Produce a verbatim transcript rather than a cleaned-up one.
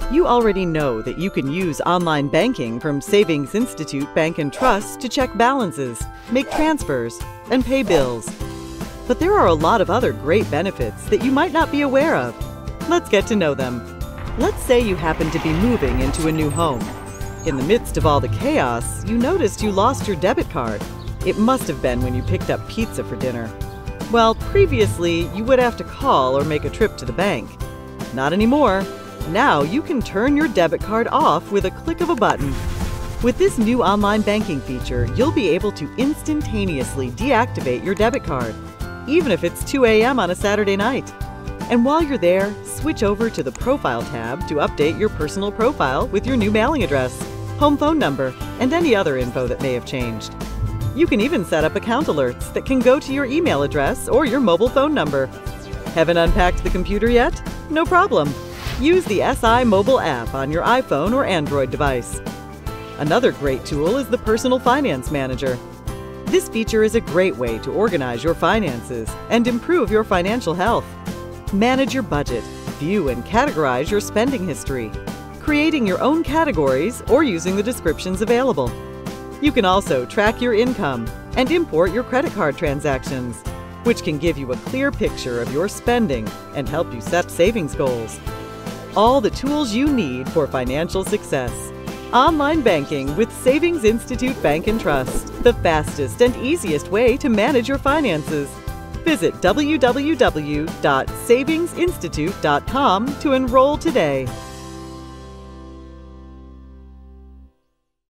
You already know that you can use online banking from Savings Institute Bank and Trust to check balances, make transfers, and pay bills. But there are a lot of other great benefits that you might not be aware of. Let's get to know them. Let's say you happen to be moving into a new home. In the midst of all the chaos, you noticed you lost your debit card. It must have been when you picked up pizza for dinner. Well, previously, you would have to call or make a trip to the bank. Not anymore. Now you can turn your debit card off with a click of a button. With this new online banking feature, you'll be able to instantaneously deactivate your debit card, even if it's two A M on a Saturday night. And while you're there, switch over to the Profile tab to update your personal profile with your new mailing address, home phone number, and any other info that may have changed. You can even set up account alerts that can go to your email address or your mobile phone number. Haven't unpacked the computer yet? No problem. Use the S I mobile app on your iPhone or Android device. Another great tool is the Personal Finance Manager. This feature is a great way to organize your finances and improve your financial health. Manage your budget, view and categorize your spending history, creating your own categories or using the descriptions available. You can also track your income and import your credit card transactions, which can give you a clear picture of your spending and help you set savings goals. All the tools you need for financial success. Online banking with Savings Institute Bank and Trust, the fastest and easiest way to manage your finances. Visit w w w dot savings institute dot com to enroll today.